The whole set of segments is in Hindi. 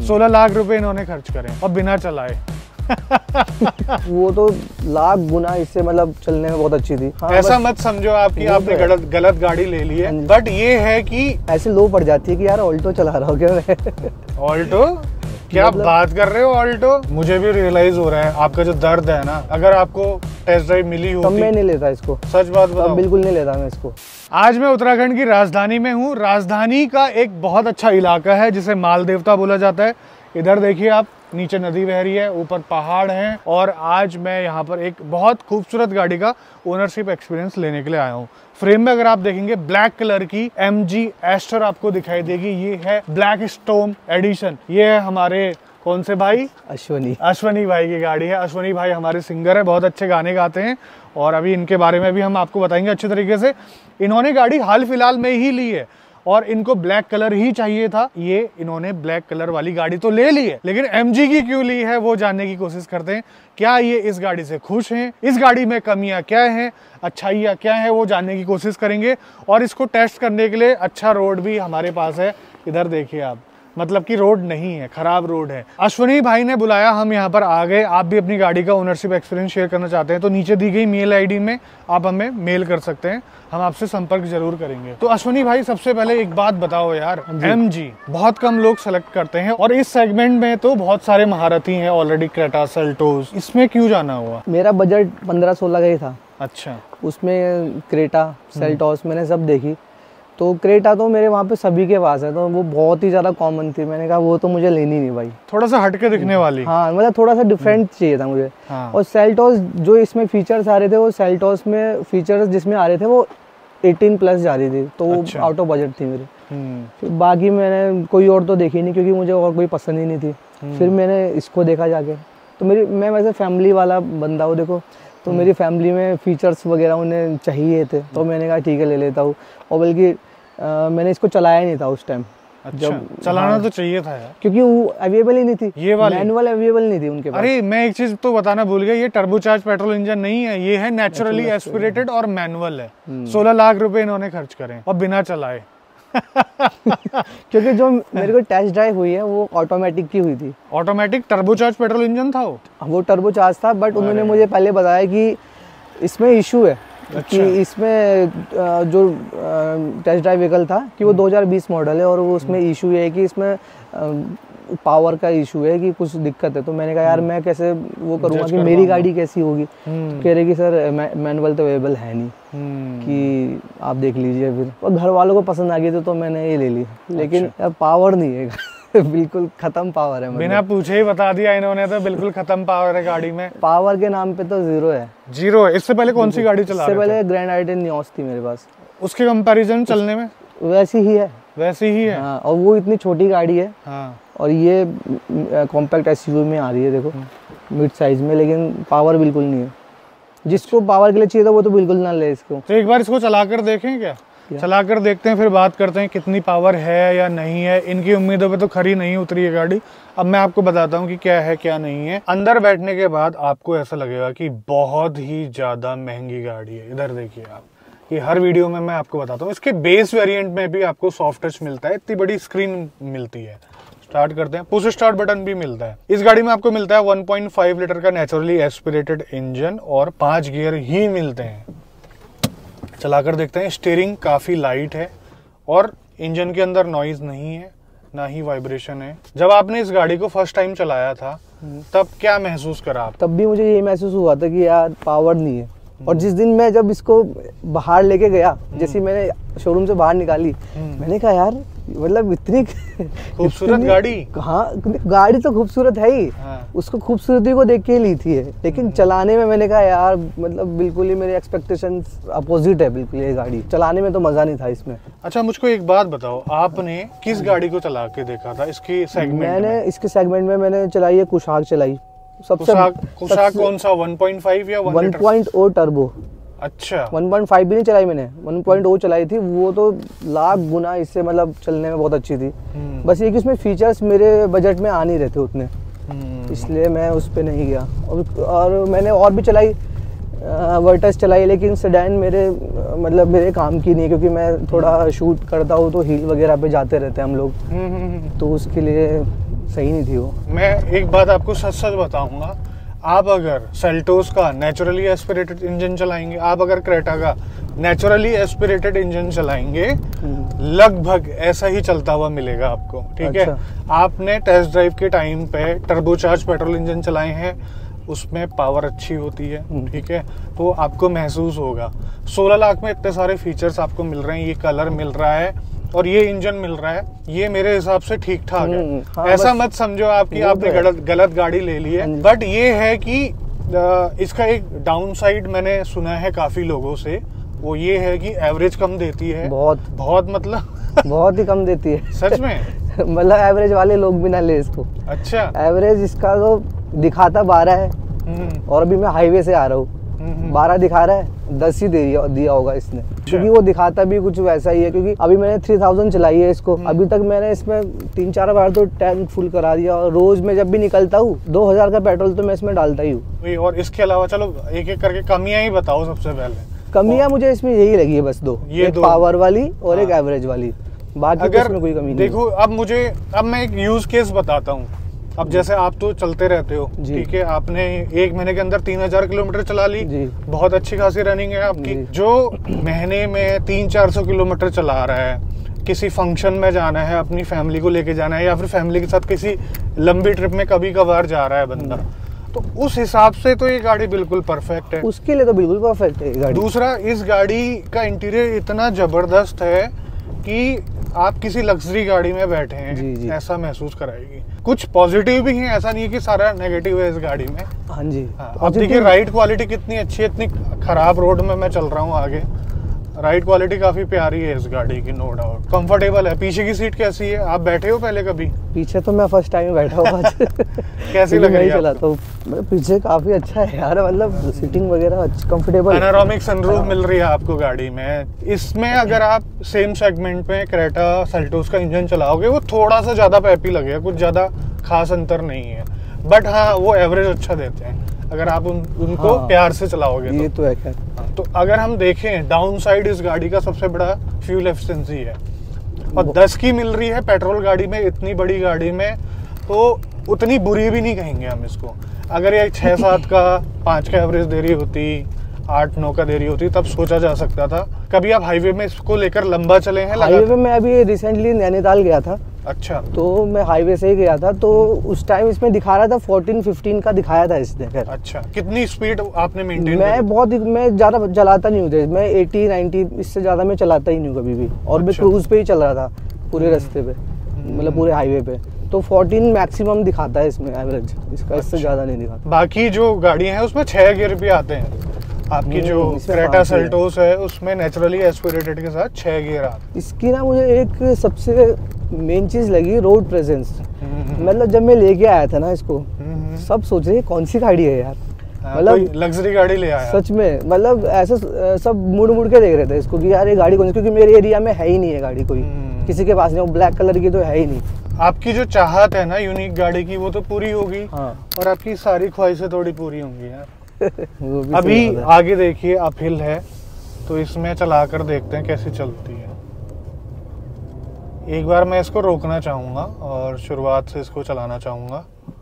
16 लाख रुपए इन्होंने खर्च करे और बिना चलाए। वो तो लाख गुना इससे मतलब चलने में बहुत अच्छी थी। हाँ, ऐसा मत समझो आपकी आपने गलत गाड़ी ले ली है, बट ये है कि ऐसे लो पड़ जाती है कि यार ऑल्टो चला रहा हो क्या मैं। ऑल्टो क्या बात कर रहे हो ऑल्टो। मुझे भी रियलाइज हो रहा है आपका जो दर्द है ना, अगर आपको टेस्ट ड्राइव मिली होती। तब मैं नहीं लेता इसको, सच बात बताओ। बिल्कुल नहीं लेता मैं इसको। आज मैं उत्तराखंड की राजधानी में हूँ। राजधानी का एक बहुत अच्छा इलाका है जिसे माल देवता बोला जाता है। इधर देखिए आप, नीचे नदी बह रही है, ऊपर पहाड़ हैं, और आज मैं यहाँ पर एक बहुत खूबसूरत गाड़ी का ओनरशिप एक्सपीरियंस लेने के लिए आया हूँ। फ्रेम में अगर आप देखेंगे ब्लैक कलर की MG एस्टर आपको दिखाई देगी। ये है ब्लैक स्टॉर्म एडिशन। ये है हमारे कौन से भाई, अश्वनी भाई की गाड़ी है। अश्वनी भाई हमारे सिंगर है, बहुत अच्छे गाने गाते हैं, और अभी इनके बारे में भी हम आपको बताएंगे अच्छे तरीके से। इन्होंने गाड़ी हाल फिलहाल में ही ली है और इनको ब्लैक कलर ही चाहिए था। ये इन्होंने ब्लैक कलर वाली गाड़ी तो ले ली है, लेकिन MG की क्यों ली है वो जानने की कोशिश करते हैं। क्या ये इस गाड़ी से खुश हैं, इस गाड़ी में कमियां क्या हैं, अच्छाइयाँ क्या है, वो जानने की कोशिश करेंगे। और इसको टेस्ट करने के लिए अच्छा रोड भी हमारे पास है। इधर देखिए आप, मतलब कि रोड नहीं है, खराब रोड है। अश्वनी भाई ने बुलाया, हम यहाँ पर आ गए। आप भी अपनी गाड़ी का ओनरशिप एक्सपीरियंस शेयर करना चाहते हैं तो नीचे दी गई मेल ID में आप हमें मेल कर सकते हैं, हम आपसे संपर्क जरूर करेंगे। तो अश्वनी भाई सबसे पहले एक बात बताओ यार, MG बहुत कम लोग सेलेक्ट करते हैं और इस सेगमेंट में तो बहुत सारे महारथी हैं ऑलरेडी, क्रेटा, सेल्टोस, इसमें क्यों जाना हुआ? मेरा बजट 15-16 का ही था। अच्छा। उसमें क्रेटा, सेल्टोस मैंने सब देखी। तो क्रेटा तो मेरे वहाँ पे सभी के पास है, तो वो बहुत ही ज़्यादा कॉमन थी। मैंने कहा वो तो मुझे लेनी नहीं भाई, थोड़ा सा हटके दिखने वाली। हाँ, मतलब थोड़ा सा डिफरेंट चाहिए था मुझे। हाँ। और सेल्टोस जो इसमें फीचर्स आ रहे थे, वो सेल्टोस में फीचर्स जिसमें आ रहे थे वो 18+ जा रही थी, तो अच्छा। आउट ऑफ बजट थी मेरी। फिर बाकी मैंने कोई और तो देखी नहीं, क्योंकि मुझे और कोई पसंद ही नहीं थी। फिर मैंने इसको देखा जाके, तो मैं वैसे फैमिली वाला बंदा हूँ देखो, तो मेरी फैमिली में फीचर्स वगैरह उन्हें चाहिए थे, तो मैंने कहा ठीक है ले लेता हूँ। और बल्कि मैंने इसको चलाया नहीं था उस टाइम। अच्छा, जब चलाना हाँ, तो चाहिए था यार, क्योंकि वो अवेलेबल ही नहीं थी, ये वाली मैनुअल अवेलेबल नहीं थी उनके पास। अरे मैं एक चीज तो बताना भूल गया, ये टर्बोचार्ज पेट्रोल इंजन नहीं है, ये है नेचुरली एस्पिरेटेड और मैनुअल है। 16 लाख रुपए इन्होंने खर्च करे और बिना चलाए। क्योंकि जो मेरे को टेस्ट ड्राइव हुई है वो ऑटोमेटिक की हुई थी। ऑटोमेटिक टर्बोचार्ज पेट्रोल इंजन था वो टर्बोचार्ज था, बट उन्होंने मुझे पहले बताया कि इसमें इशू है। अच्छा। कि इसमें जो टेस्ट ड्राइव व्हीकल था कि वो 2020 मॉडल है, और वो उसमें इशू है कि इसमें पावर का इशू है कि कुछ दिक्कत है। तो मैंने कहा यार मैं कैसे वो करूँगा कि मेरी गाड़ी कैसी होगी। तो कह रहे कि सर मैनुअल तो अवेलेबल है नहीं, कि आप देख लीजिए। फिर और घर वालों को पसंद आ गई तो मैंने ये ले ली, लेकिन यार पावर नहीं है। बिल्कुल खत्म पावर है, बिना पूछे ही बता दिया इन्होंने, तो बिल्कुल खत्म पावर है गाड़ी में। पावर के नाम पे तो जीरो है। जीरो है। इससे पहले कौन सी गाड़ी चला रहे थे? इससे पहले ग्रैंड आई-10 नियोस थी मेरे पास। उसके कंपैरिजन चलने में वैसी ही है। वैसी ही है। हाँ, और वो इतनी छोटी गाड़ी है। हाँ। और ये कॉम्पैक्ट SUV में आ रही है देखो, मिड साइज में, लेकिन पावर बिल्कुल नहीं है। जिसको पावर के लिए चाहिए था वो तो बिल्कुल ना ले इसको। तो एक बार इसको चलाकर देखें क्या? चलाकर देखते हैं, फिर बात करते हैं कितनी पावर है या नहीं है। इनकी उम्मीदों पे तो खरी नहीं उतरी है गाड़ी। अब मैं आपको बताता हूँ कि क्या है क्या नहीं है। अंदर बैठने के बाद आपको ऐसा लगेगा कि बहुत ही ज्यादा महंगी गाड़ी है। इधर देखिए आप, ये हर वीडियो में मैं आपको बताता हूँ। इसके बेस वेरिएंट में भी आपको सॉफ्ट टच मिलता है, इतनी बड़ी स्क्रीन मिलती है। स्टार्ट करते हैं, पुश स्टार्ट बटन भी मिलता है। इस गाड़ी में आपको मिलता है 1.5 लीटर का नेचुरली एस्पिरेटेड इंजन और 5 गियर ही मिलते हैं। चलाकर देखते हैं। स्टीयरिंग काफी लाइट है और इंजन के अंदर नॉइज नहीं है, ना ही वाइब्रेशन है। जब आपने इस गाड़ी को फर्स्ट टाइम चलाया था तब क्या महसूस करा आप? तब भी मुझे ये महसूस हुआ था कि यार पावर नहीं है। और जिस दिन मैं जब इसको बाहर लेके गया, जैसे मैंने शोरूम से बाहर निकाली, मैंने कहा यार मतलब इतनी खूबसूरत गाड़ी। हाँ, गाड़ी तो खूबसूरत है ही। हाँ। उसको खूबसूरती को देख के ली थी है, लेकिन चलाने में मैंने कहा यार मतलब बिल्कुल ही मेरे एक्सपेक्टेशन अपोजिट है बिल्कुल। ये गाड़ी चलाने में तो मजा नहीं था इसमें। अच्छा, मुझको एक बात बताओ, आपने किस गाड़ी को चला के देखा था इसकी सेगमेंट? मैंने इसके सेगमेंट में मैंने चलाई है कुशाक चलाई। कुशाक कौन सा, 1.5 या 1.0 टर्बो? अच्छा, 1.5 भी नहीं चलाई मैंने, 1.0 चलाई थी। वो तो लाख गुना इससे मतलब चलने में बहुत अच्छी थी। बस ये कि उसमें फीचर्स मेरे बजट में आ नहीं रहे थे उतने, इसलिए मैं उस पर नहीं गया। और मैंने और भी चलाई, वर्टस चलाई, लेकिन सेडान मेरे काम की नहीं, क्योंकि मैं थोड़ा शूट करता हूँ तो हिल वगैरह पे जाते रहते हैं हम लोग, तो उसके लिए सही नहीं थी वो। मैं एक बात आपको सच सच बताऊंगा, आप अगर सेल्टोस का नेचुरली एस्पिरेटेड इंजन चलाएंगे, आप अगर क्रेटा का नेचुरली एस्पिरेटेड इंजन चलाएंगे, लगभग ऐसा ही चलता हुआ मिलेगा आपको। ठीक है, आपने टेस्ट ड्राइव के टाइम पे टर्बोचार्ज पेट्रोल इंजन चलाए हैं, उसमें पावर अच्छी होती है। ठीक है, तो आपको महसूस होगा 16 लाख में इतने सारे फीचर्स आपको मिल रहे हैं, ये कलर मिल रहा है और ये इंजन मिल रहा है, ये मेरे हिसाब से ठीक ठाक है। हाँ, ऐसा मत समझो आपकी आपने गलत गाड़ी ले ली है। बट ये है कि इसका एक डाउन साइड मैंने सुना है काफी लोगों से, वो ये है कि एवरेज कम देती है। बहुत मतलब बहुत ही कम देती है सच में। मतलब एवरेज वाले लोग भी ना ले इसको। अच्छा, एवरेज इसका तो दिखाता 12 है और अभी मैं हाईवे से आ रहा हूँ, 12 दिखा रहा है, 10 ही दिया होगा इसने, क्योंकि वो दिखाता भी कुछ वैसा ही है। क्योंकि अभी मैंने 3000 चलाई है इसको, अभी तक मैंने इसमें 3-4 बार तो टैंक फुल करा दिया, और रोज में जब भी निकलता हूँ 2000 का पेट्रोल तो मैं इसमें डालता ही हूँ। और इसके अलावा चलो एक एक करके कमियां ही बताओ सबसे पहले। कमियां मुझे इसमें यही लगी है बस दो, एक पावर वाली और एक एवरेज वाली, बाकी तो इसमें कोई कमी नहीं। देखो अब मैं एक यूज केस बताता हूँ। अब जैसे आप तो चलते रहते हो, ठीक है, आपने 1 महीने के अंदर 3000 किलोमीटर चला ली, बहुत अच्छी खासी रनिंग है आपकी। जो महीने में 300-400 किलोमीटर चला रहा है, किसी फंक्शन में जाना है, अपनी फैमिली को लेके जाना है, या फिर फैमिली के साथ किसी लंबी ट्रिप में कभी कभार जा रहा है बंदा, तो उस हिसाब से तो ये गाड़ी बिल्कुल परफेक्ट है, उसके लिए तो बिल्कुल परफेक्ट है गाड़ी। दूसरा, इस गाड़ी का इंटीरियर इतना जबरदस्त है कि आप किसी लग्जरी गाड़ी में बैठे हैं ऐसा महसूस कराएगी। कुछ पॉजिटिव भी हैं, ऐसा नहीं है कि सारा नेगेटिव है इस गाड़ी में। हाँ जी, अब देखिए राइड क्वालिटी कितनी अच्छी है, इतनी खराब रोड में मैं चल रहा हूँ आगे, राइड क्वालिटी काफी प्यारी है इस गाड़ी की, नो डाउट। कंफर्टेबल है। पीछे की सीट कैसी है, आप बैठे हो पहले कभी? पीछे तो मैं फर्स्ट टाइम बैठा हूँ आज। कैसी लग रही है? चलाता हूँ पीछे, काफी अच्छा है यार, मतलब सीटिंग वगैरह कंफर्टेबल। पैनोरामिक सनरूफ मिल रही है आपको गाड़ी में। इसमें अगर आप सेम सेगमेंट में क्रेटा सेल्टोस का इंजन चलाओगे, वो थोड़ा सा ज्यादा पैपी लगेगा, कुछ ज्यादा खास अंतर नहीं है, बट हाँ वो एवरेज अच्छा देते हैं अगर आप उनको प्यार से चलाओगे। ये तो है खैर। तो अगर हम देखें डाउन साइड, इस गाड़ी का सबसे बड़ा फ्यूल एफिशिएंसी है, और 10 की मिल रही है पेट्रोल गाड़ी में, इतनी बड़ी गाड़ी में, तो उतनी बुरी भी नहीं कहेंगे हम इसको। अगर ये 6-7 का 5 का एवरेज दे रही होती, 8-9 का दे रही होती, तब सोचा जा सकता था। कभी आप हाईवे में इसको लेकर लंबा चले हैं? हाईवे में अभी रिसेंटली नैनीताल गया था। अच्छा, तो मैं हाईवे से ही गया था, तो उस टाइम इसमें दिखा रहा था 14-15 का दिखाया था इसने। खैर अच्छा, कितनी स्पीड आपने मेंटेन? मैं ज्यादा चलाता नहीं हूँ, मैं 80-90 इससे ज्यादा मैं चलाता ही नहीं हूँ कभी भी, और मैं क्रूज पे ही चल रहा था पूरे रास्ते पे, मतलब पूरे हाईवे पे। तो 14 मैक्सिमम दिखाता है इसमें एवरेज इसका, इससे ज्यादा नहीं दिखाता। बाकी जो गाड़ियां हैं उसमें 6 गियर भी आते हैं। आपकी जो क्रेटा सेल्टोस है उसमें नेचुरली एस्पिरेटेड के साथ 6 गियर आते हैं। इसकी ना मुझे एक सबसे मेन चीज लगी रोड प्रेजेंस। मतलब जब मैं लेके आया था ना इसको, सब सोच रहे कौन सी गाड़ी है यार, मतलब लग्जरी गाड़ी ले आया सच में। मतलब ऐसे सब मुड़ के देख रहे थे इसको कि यार ये गाड़ी कौन सी, क्योंकि मेरे एरिया में है ही नहीं है गाड़ी, कोई किसी के पास नहीं, वो ब्लैक कलर की तो है ही नहीं। आपकी जो चाहत है ना यूनिक गाड़ी की, वो तो पूरी होगी। हाँ। और आपकी सारी ख्वाहिशें थोड़ी पूरी होंगी यार। अभी आगे देखिए अपहिल है, तो इसमें चलाकर देखते हैं कैसी चलती है। एक बार मैं इसको रोकना चाहूंगा और शुरुआत से इसको चलाना चाहूंगा।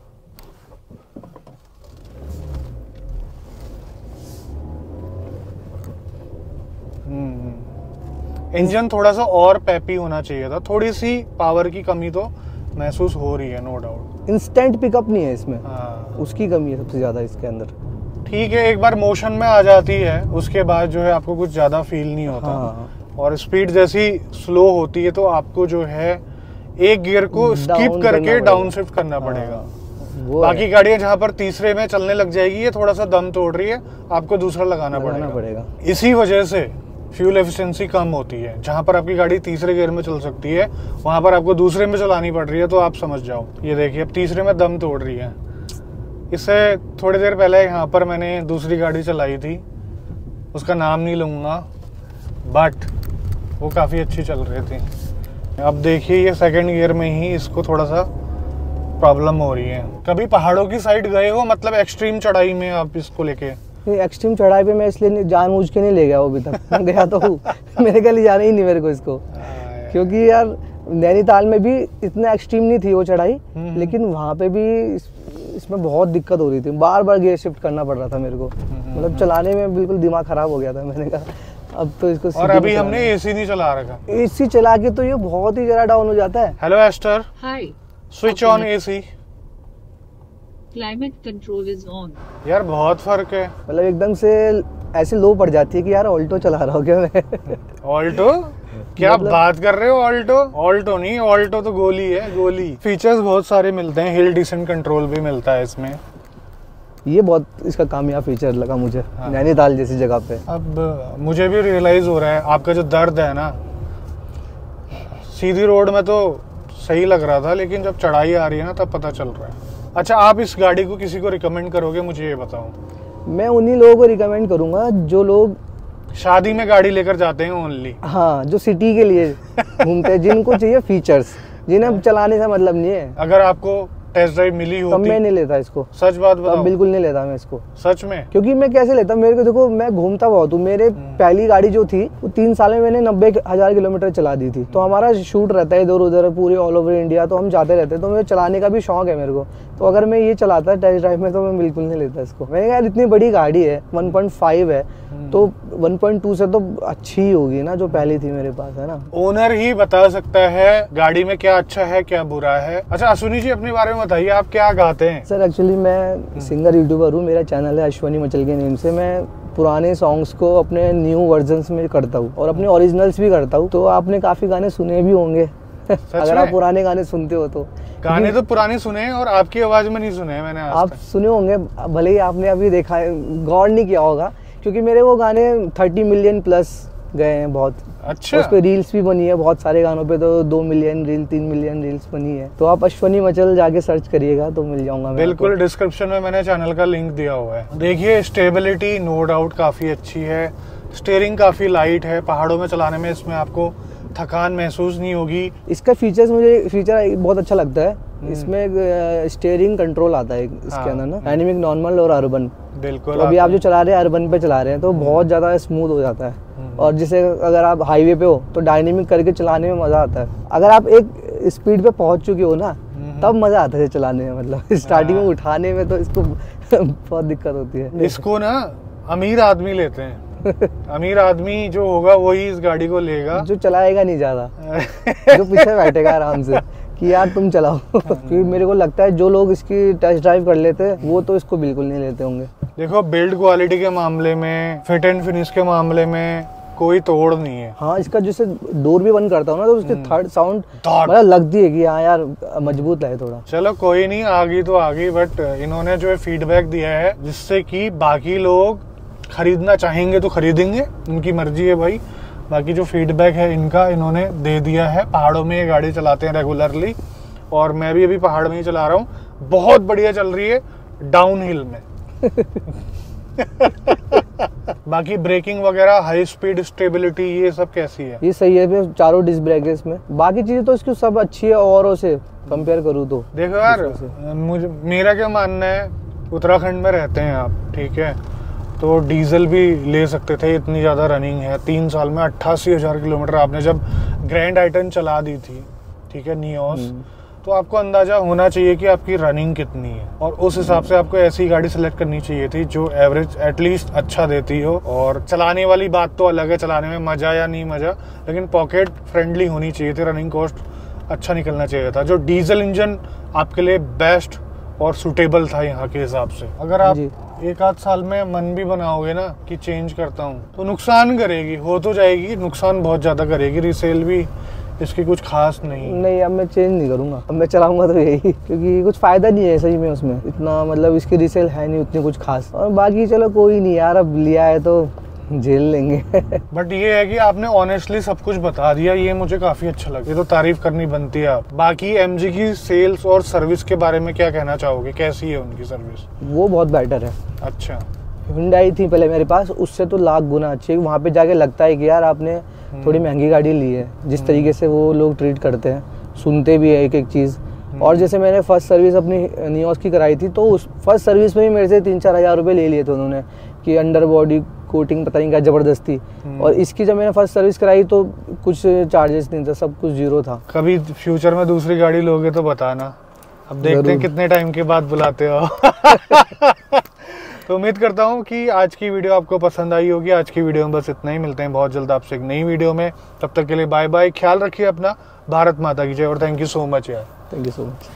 इंजन थोड़ा सा और पेपी होना चाहिए था, थोड़ी सी पावर की कमी तो महसूस हो रही है, नो डाउट। इंस्टेंट पिकअप नहीं है इसमें। हाँ। उसकी कमी है सबसे ज्यादा इसके अंदर। ठीक है, एक बार मोशन में आ जाती है, उसके बाद जो है आपको कुछ ज्यादा फील नहीं होता। हाँ। और स्पीड जैसी स्लो होती है तो आपको जो है एक गियर को स्किप करके डाउन शिफ्ट करना पड़ेगा। बाकी गाड़ियां जहां पर तीसरे में चलने लग जाएगी, ये थोड़ा सा दम तोड़ रही है, आपको दूसरा लगाना पड़ेगा। इसी वजह से फ्यूल एफिशिएंसी कम होती है। जहां पर आपकी गाड़ी तीसरे गियर में चल सकती है, वहां पर आपको दूसरे में चलानी पड़ रही है, तो आप समझ जाओ। ये देखिए अब तीसरे में दम तोड़ रही है। इससे थोड़ी देर पहले यहाँ पर मैंने दूसरी गाड़ी चलाई थी, उसका नाम नहीं लूँगा, बट वो काफ़ी अच्छी चल रही थी। अब देखिए ये सेकंड गियर में ही इसको थोड़ा सा प्रॉब्लम हो रही है। कभी पहाड़ों की साइड गए हो, मतलब एक्सट्रीम चढ़ाई में आप इसको लेके? एक्सट्रीम चढ़ाई पे मैं इसलिए जानबूझ के नहीं ले गया अभी तक। मैं गया तो मेरे के लिए जाना ही नहीं मेरे को इसको, क्योंकि यार नैनीताल में भी इतना एक्सट्रीम नहीं थी वो चढ़ाई, लेकिन वहाँ पे भी इसमें बहुत दिक्कत हो रही थी, बार बार गियर शिफ्ट करना पड़ रहा था मेरे को, मतलब चलाने में बिल्कुल दिमाग खराब हो गया था। मैंने कहा अब तो इसको। और अभी हमने एसी नहीं चला रखा, एसी चला के तो ये बहुत ही ज़्यादा डाउन हो जाता है। Hello Astor, hi, switch on AC, climate control is on. यार बहुत फर्क है, मतलब एकदम से ऐसे लो पड़ जाती है कि यार ऑल्टो चला रहा हूँ क्या मैं। ऑल्टो क्या मतलब... बात कर रहे हो? ऑल्टो ऑल्टो नहीं, ऑल्टो तो गोली है, गोली। फीचर्स बहुत सारे मिलते हैं, हिल डिसेंट कंट्रोल भी मिलता है इसमें। ये बहुत इसका कामयाब फीचर लगा मुझे। हाँ। नैनीताल जैसी जगह पे अब मुझे भी रियलाइज हो रहा है आपका जो दर्द है ना, सीधी रोड में तो सही लग रहा था, लेकिन जब चढ़ाई आ रही है ना तब पता चल रहा है। अच्छा, आप इस गाड़ी को किसी को रिकमेंड करोगे? मुझे ये बताओ। मैं उन्हीं लोगों को रिकमेंड करूंगा जो लोग शादी में गाड़ी लेकर जाते हैं ओनली। हाँ, जो सिटी के लिए घूमते हैं, जिनको चाहिए फीचर्स, जिन्हें चलाने से मतलब नहीं है। अगर आपको टेस्ट ड्राइव मिली होती तब मैं नहीं लेता इसको, सच बात बताओ। बिल्कुल नहीं लेता मैं इसको, सच में। क्योंकि मैं कैसे लेता, मेरे को देखो मैं घूमता बहुत हूँ। मेरे पहली गाड़ी जो थी वो 3 साल में मैंने 90,000 किलोमीटर चला दी थी। तो हमारा शूट रहता है इधर उधर पूरे ऑल ओवर इंडिया, तो हम जाते रहते हैं। तो मेरे चलाने का भी शौक है मेरे को। तो अगर मैं ये चलाता टेस्ट ड्राइव में तो मैं बिल्कुल नहीं लेता इसको। मैंने कहा यार इतनी बड़ी गाड़ी है, 1.5 है, तो 1.2 से तो अच्छी ही होगी ना जो पहली थी मेरे पास, है ना। ओनर ही बता सकता है गाड़ी में क्या अच्छा है क्या बुरा है। अच्छा अश्विनी जी, अपने बारे में बताइए, आप क्या गाते हैं? सर एक्चुअली मैं सिंगर यूट्यूबर हूँ। मेरा चैनल है अश्विनी मचल के नेम से। मैं पुराने सॉन्ग्स को अपने न्यू वर्जन्स में करता हूँ और अपने ओरिजिनल्स भी करता हूँ। तो आपने काफी गाने सुने भी होंगे अगर आप पुराने गाने सुनते हो तो। गाने तो पुराने सुने हैं और आपकी आवाज में नहीं सुने हैं मैंने आज आप सुने होंगे, भले ही आपने अभी देखा है, गौर नहीं किया होगा, क्योंकि मेरे वो गाने 30 मिलियन प्लस गए हैं बहुत। अच्छा। उस पे रील्स भी बनी है बहुत सारे गानों पे, तो 2 मिलियन रील 3 मिलियन रील्स बनी है। तो आप अश्विनी मचल जाके सर्च करिएगा तो मिल जाऊंगा। बिल्कुल, डिस्क्रिप्शन में मैंने चैनल का लिंक दिया हुआ है। देखिए स्टेबिलिटी नो डाउट काफी अच्छी है, स्टीयरिंग काफी लाइट है, पहाड़ों में चलाने में इसमें आपको थकान महसूस नहीं होगी। इसका मुझे फीचर बहुत अच्छा लगता है। इसमें स्टीयरिंग कंट्रोल आता है इसके अंदर ना, डायनेमिक, नॉर्मल और अर्बन। बिल्कुल। तो अभी आप जो चला रहे हैं अर्बन पे चला रहे हैं तो बहुत ज़्यादा स्मूथ हो जाता है। और जैसे अगर आप हाईवे पे हो तो डायनेमिक करके चलाने में मज़ा आता है। अगर आप एक स्पीड पे पहुंच चुके हो ना तब मज़ा आता है चलाने में, मतलब स्टार्टिंग में उठाने में तो इसको बहुत दिक्कत होती है। इसको ना अमीर आदमी लेते हैं। अमीर आदमी जो होगा वही इस गाड़ी को लेगा, जो चलाएगा नहीं ज्यादा जो पीछे बैठेगा आराम से कि यार तुम चलाओ। क्योंकि मेरे को लगता है जो लोग इसकी टेस्ट ड्राइव कर लेते हैं वो तो इसको बिल्कुल नहीं लेते होंगे। देखो बिल्ड क्वालिटी के मामले में, फिट एंड फिनिश के मामले में कोई तोड़ नहीं है। हाँ, इसका जैसे डोर भी बंद करता हूँ ना तो उसकी थर्ड साउंड मतलब लगती है कि हाँ यार मजबूत है थोड़ा। चलो कोई नहीं, आ गई तो आ गई, बट इन्होंने जो है फीडबैक दिया है जिससे कि बाकी लोग खरीदना चाहेंगे तो खरीदेंगे, उनकी मर्जी है भाई। बाकी जो फीडबैक है इनका इन्होंने दे दिया है। पहाड़ों में ये गाड़ी चलाते हैं रेगुलरली, और मैं भी अभी पहाड़ में ही चला रहा हूँ, बहुत बढ़िया चल रही है डाउन हिल में। बाकी ब्रेकिंग वगैरह, हाई स्पीड, स्टेबिलिटी, ये सब कैसी है? ये सही है, चारों डिस्क ब्रेक है इसमें। बाकी चीजें तो इसकी सब अच्छी है औरों से कंपेयर करूँ तो। देखो यार, मेरा क्या मानना है, उत्तराखंड में रहते हैं आप, ठीक है, तो डीजल भी ले सकते थे, इतनी ज़्यादा रनिंग है। 3 साल में 88,000 किलोमीटर आपने जब ग्रैंड आइटन चला दी थी, ठीक है, नियोस, तो आपको अंदाजा होना चाहिए कि आपकी रनिंग कितनी है, और उस हिसाब से आपको ऐसी गाड़ी सेलेक्ट करनी चाहिए थी जो एवरेज एटलीस्ट अच्छा देती हो। और चलाने वाली बात तो अलग है, चलाने में मजा या नहीं मजा, लेकिन पॉकेट फ्रेंडली होनी चाहिए थी, रनिंग कॉस्ट अच्छा निकलना चाहिए था। जो डीजल इंजन आपके लिए बेस्ट और सुटेबल था यहाँ के हिसाब से। अगर आप 1 आध साल में मन भी बनाओगे ना कि चेंज करता हूँ, तो नुकसान करेगी, हो तो जाएगी, नुकसान बहुत ज्यादा करेगी। रिसेल भी इसकी कुछ खास नहीं। अब मैं चेंज नहीं करूंगा, अब मैं चलाऊंगा तो यही, क्योंकि कुछ फायदा नहीं है सही में उसमें इतना, मतलब इसकी रिसेल है नहीं उतनी कुछ खास। और बाकी चलो कोई नहीं यार, अब लिया है तो झेल लेंगे। बट ये है कि आपने ऑनेस्टली सब कुछ बता दिया, ये मुझे काफी अच्छा लगा। ये तो तारीफ करनी बनती है आप। बाकी एमजी की सेल्स और सर्विस के बारे में क्या कहना चाहोगे, कैसी है उनकी सर्विस? वो बहुत बेटर है। अच्छा। हुंडई थी पहले मेरे पास, उससे तो लाख गुना अच्छी है। वहाँ पे जाके लगता है कि यार आपने थोड़ी महंगी गाड़ी ली है। जिस तरीके से वो लोग ट्रीट करते हैं, सुनते भी है एक एक चीज़, और जैसे मैंने फर्स्ट सर्विस अपनी नियोस की कराई थी, तो उस फर्स्ट सर्विस में ही मेरे से 3-4 हज़ार रुपये ले लिए थे उन्होंने कि अंडर बॉडी कोटिंग पता नहीं क्या ज़बरदस्ती। और इसकी जब मैंने फर्स्ट सर्विस कराई तो कुछ चार्जेस नहीं था, सब कुछ जीरो था। कभी फ्यूचर में दूसरी गाड़ी लोगे तो बताना, अब देखते हैं कितने टाइम के बाद बुलाते हो। तो उम्मीद करता हूँ कि आज की वीडियो आपको पसंद आई होगी। आज की वीडियो में बस इतना ही, मिलते हैं बहुत जल्द आपसे एक नई वीडियो में। तब तक के लिए बाय बाय, ख्याल रखिए अपना। भारत माता की जय और थैंक यू सो मच यार। Thank you so much.